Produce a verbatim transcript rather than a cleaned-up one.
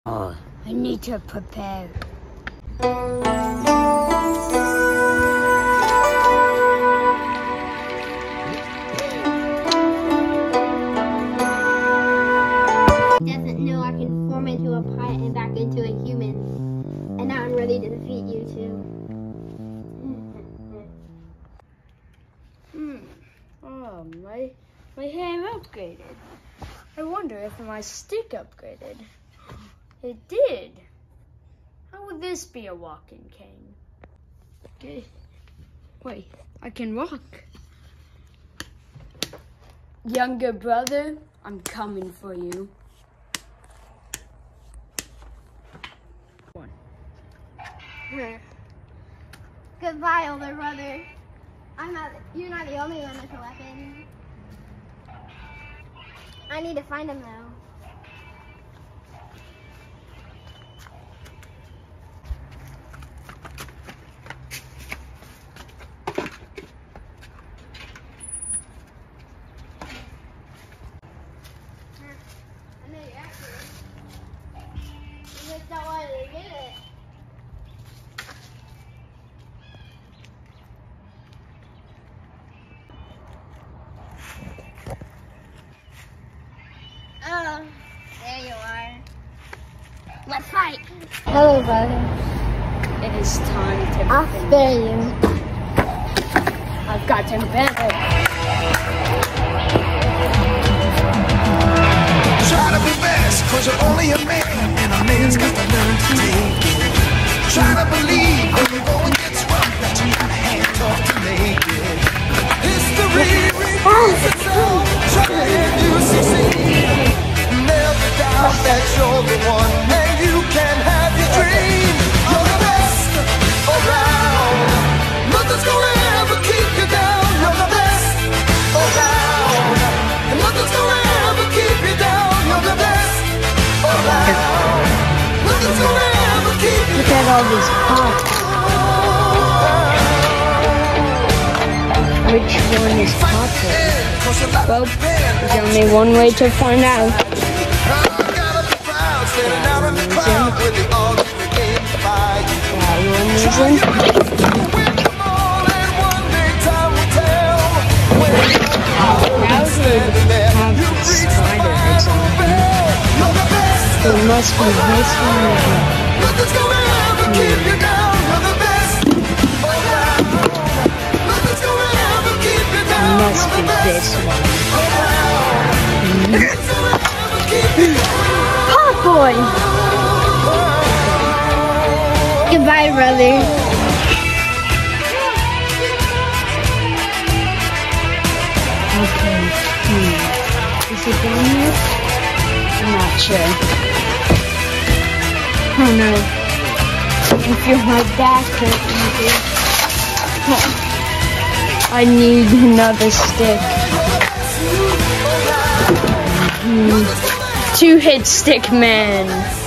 Oh, I need to prepare. Doesn't know I can form into a pie and back into a human. And now I'm ready to defeat you too. Hmm. Oh, my my hair upgraded. I wonder if my stick upgraded. It did. How would this be a walking cane? Okay. Wait, I can walk. Younger brother, I'm coming for you. One. Goodbye, older brother. I'm not. You're not the only one with a weapon. I need to find him though. I know you're after it. You just don't want to get it. Oh, there you are. Let's fight. Hello, brother. It is time to I'll finish. spare you. I've got him better. Try to be best, cause you're only a man, and a man's got to learn to take it. Try to believe when you're going gets rough that you got a hand tough to make it. History repeats itself, try if you succeed. Never doubt that you're the one, and you can have your dream. You're the best around. Nothing's gonna ever keep you down. You're the best around, and nothing's gonna ever keep you down. You're the best around. Nothing's gonna ever keep you Look at all these pots. Which one is popular? Well, there's only one way to find out. There must be this one. Nothing's gonna ever keep you down. You're the best around. Nothing's gonna ever keep you down. Must be this one. Pop boy. Goodbye, brother. Okay. Hmm. Is it done yet? I'm not sure. Oh no. I feel my back hurting. I need another stick. Hmm. Two hit stick man.